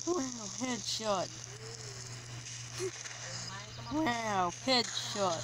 Wow, headshot. Wow, headshot.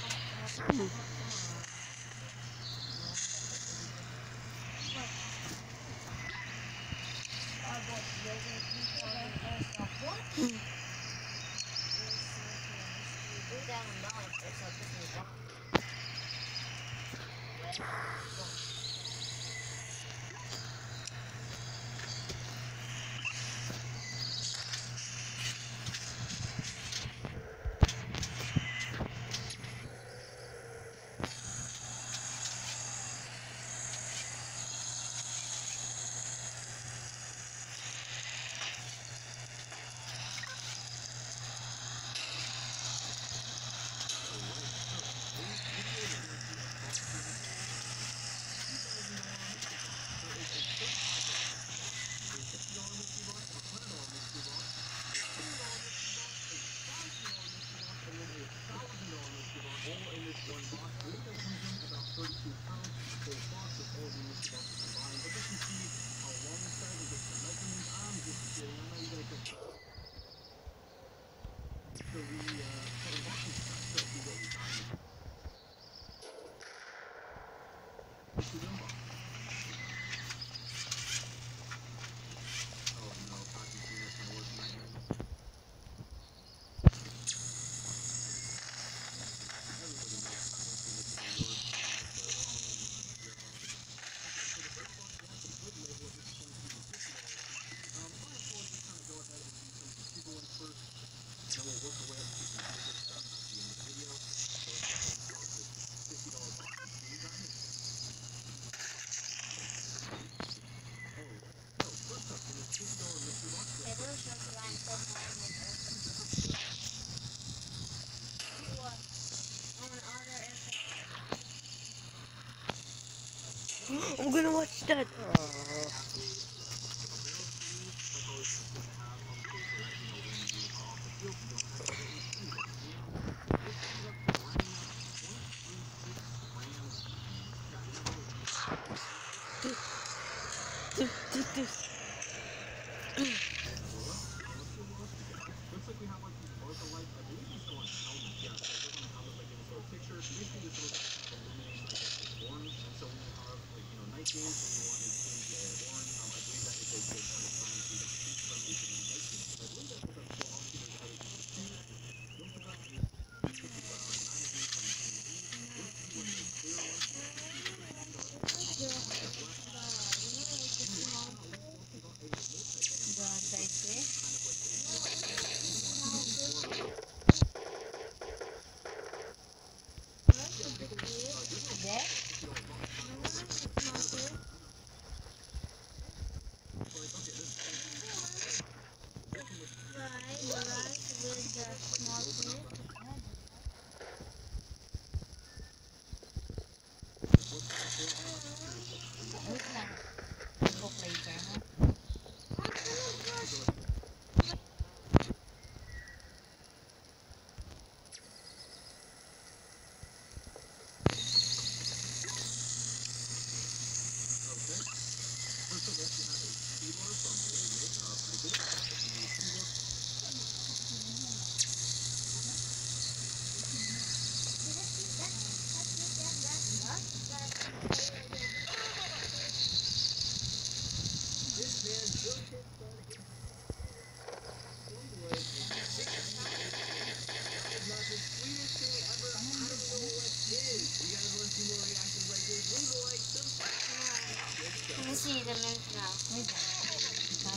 I'm gonna watch that. Let me see the lens now.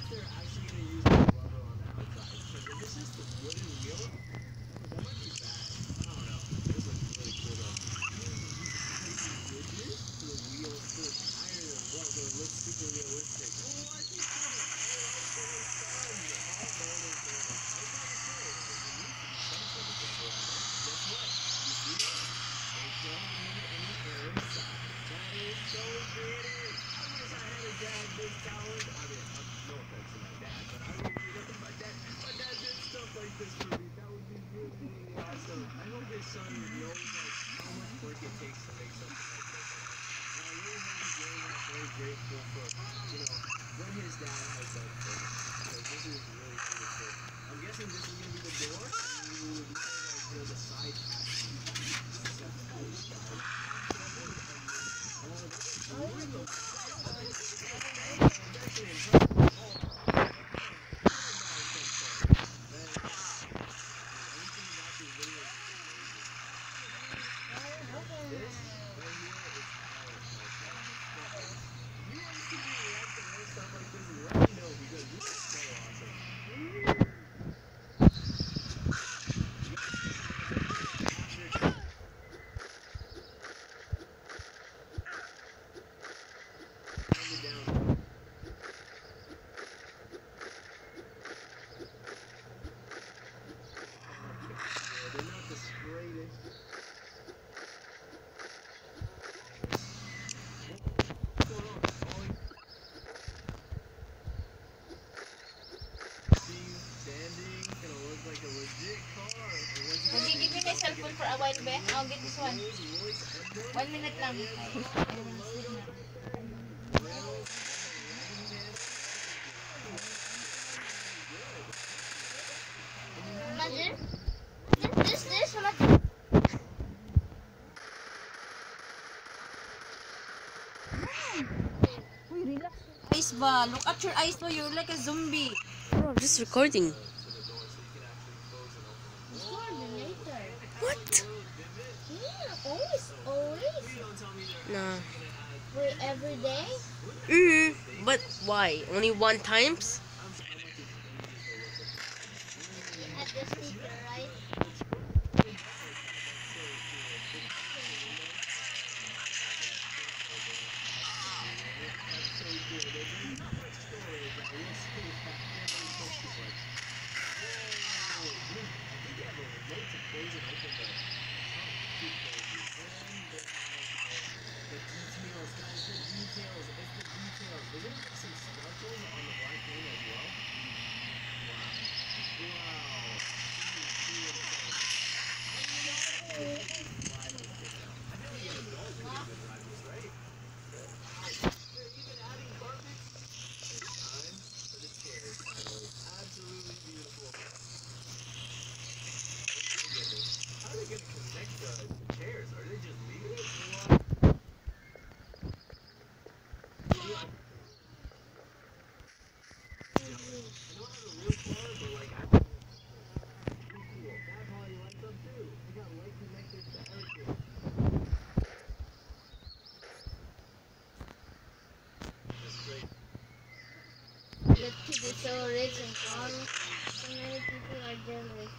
Cellphone for a while, be? I'll get this one. 1 minute lang. I will sleep now. Mother? This, mother. Relax. Eyes ba? Look at your eyes, no? You're like a zombie. No, I'm just recording. What? Yeah, always. Nah. Wait, every day? But why? Only one times? At the speaker, right? The kid is so rich and powerful. So many people are jealous.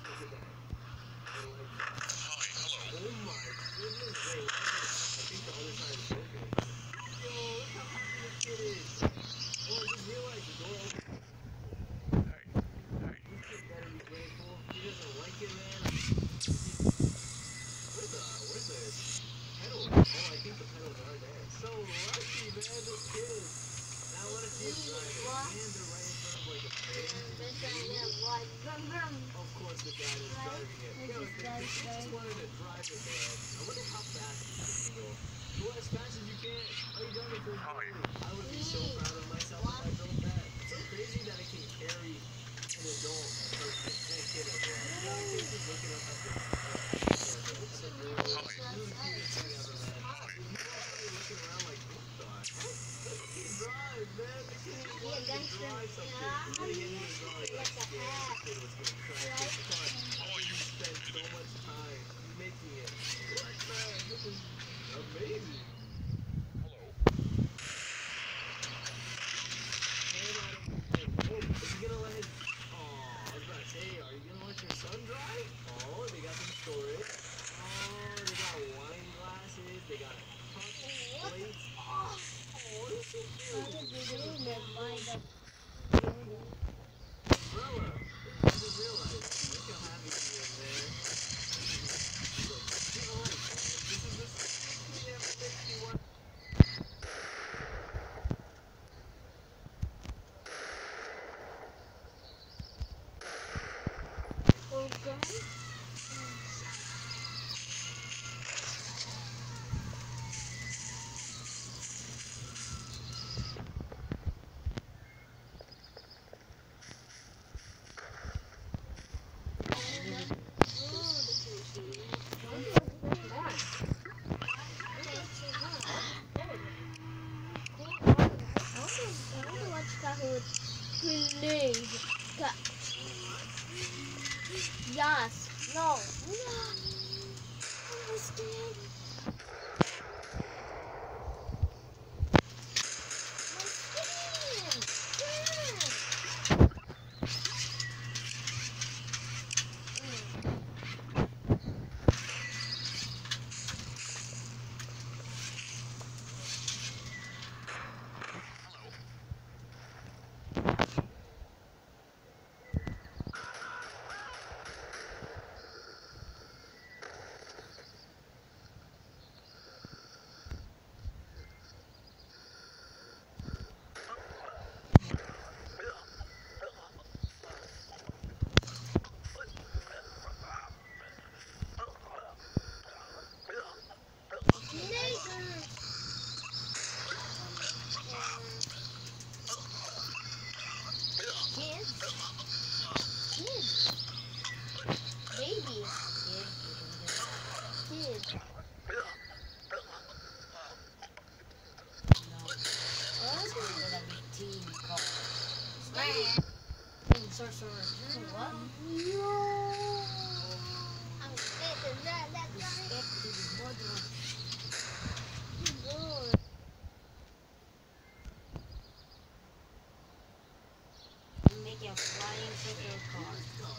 Please. Yes. No. No. Understand. What? Make a flying circle car.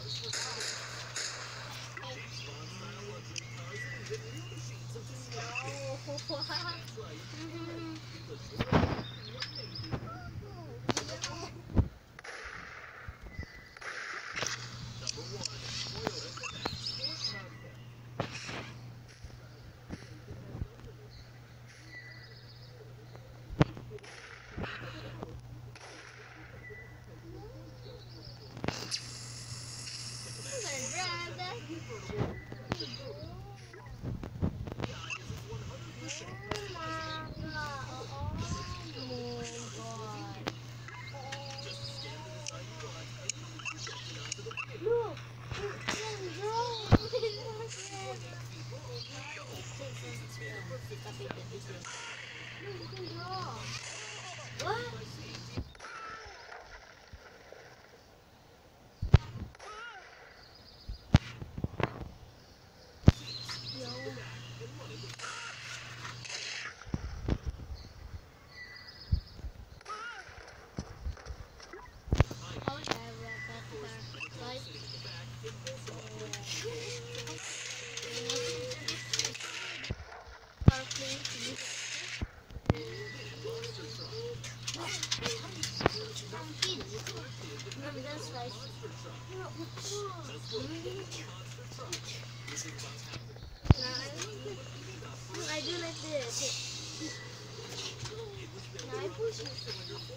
I do like this. Now I push it.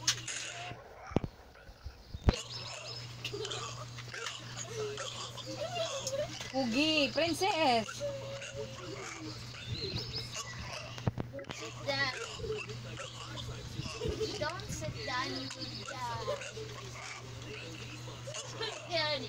Pugi, princess. Sit down. Don't sit down, you will die. Yeah.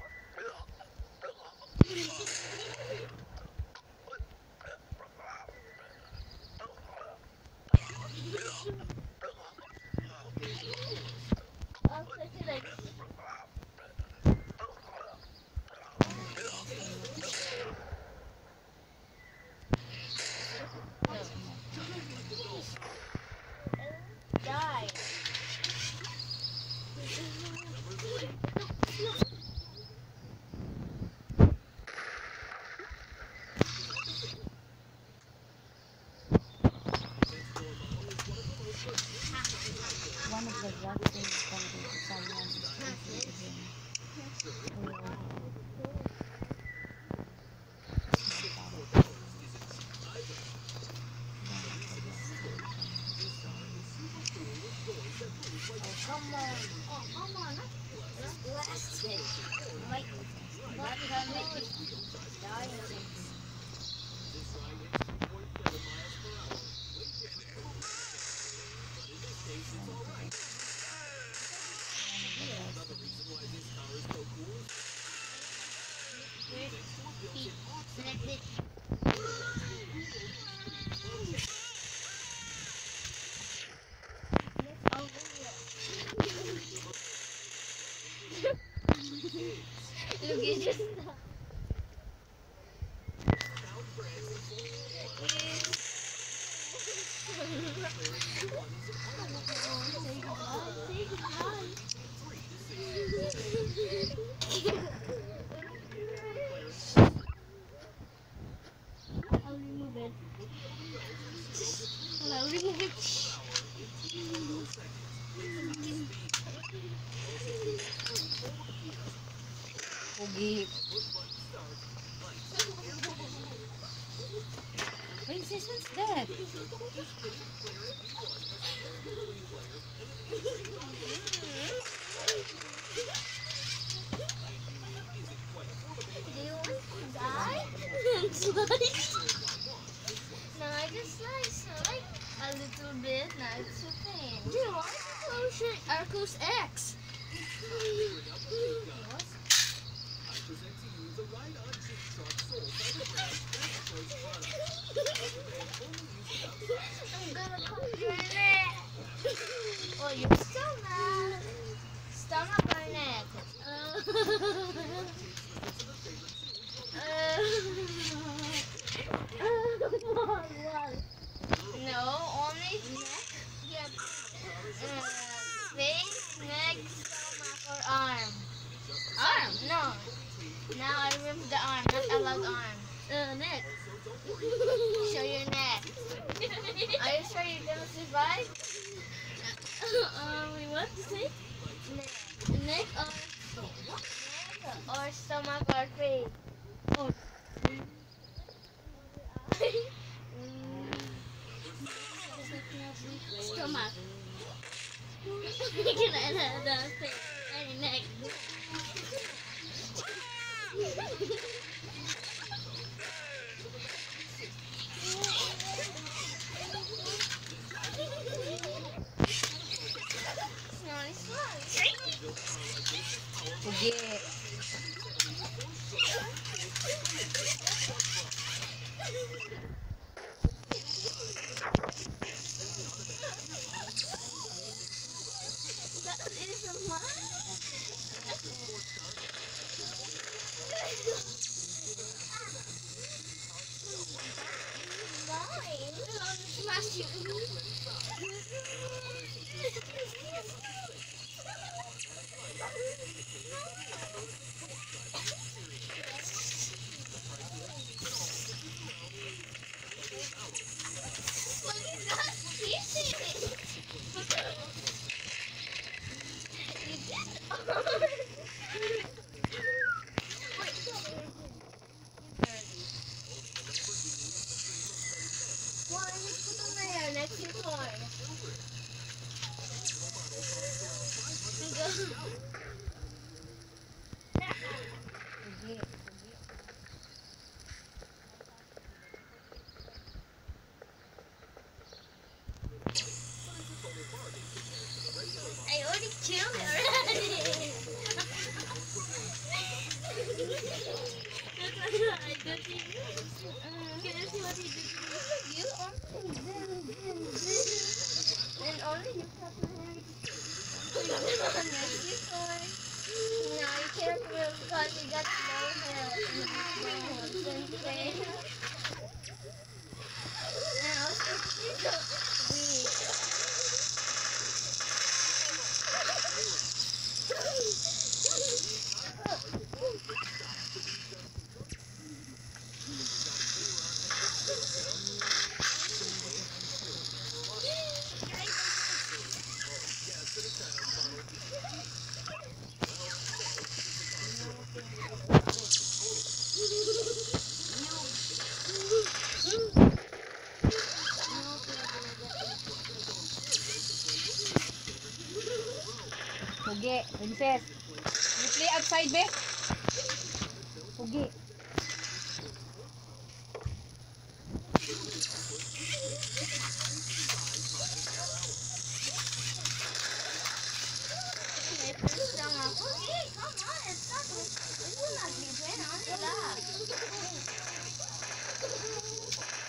I'll put it like die. one of the vaccine candidate someone is closer to him. Come on. Oh, come on. That's plastic. Like, what can make it die? Look, you just I'll remove it. I'll remove it. Pogi. Princess, what's that? Do you want to die? Slice. No, I just slice like a little bit. No, it's okay. Do you want to close your Arcos X? I'm gonna cut your neck. Oh, your stomach. Stomach or neck? No, only neck. Yeah. Face, neck, stomach, or arm. Arm? No. Now I remove the arm, not allowed arm. Neck. Show your neck. Are you sure you're gonna survive? What to say? Neck or stomach or face. Oh. Stomach. The face and neck. Pogi. That is mine. Smash you. Next to toy. Pogi. I already killed it already. I did. Can you see what he did? You and only you cut my hand. No, you can't move because you got no hair. Now, Pugi, princess. You play outside, be? Pugi. May first lang ako. Hey, come on. It will not be fair. Relax.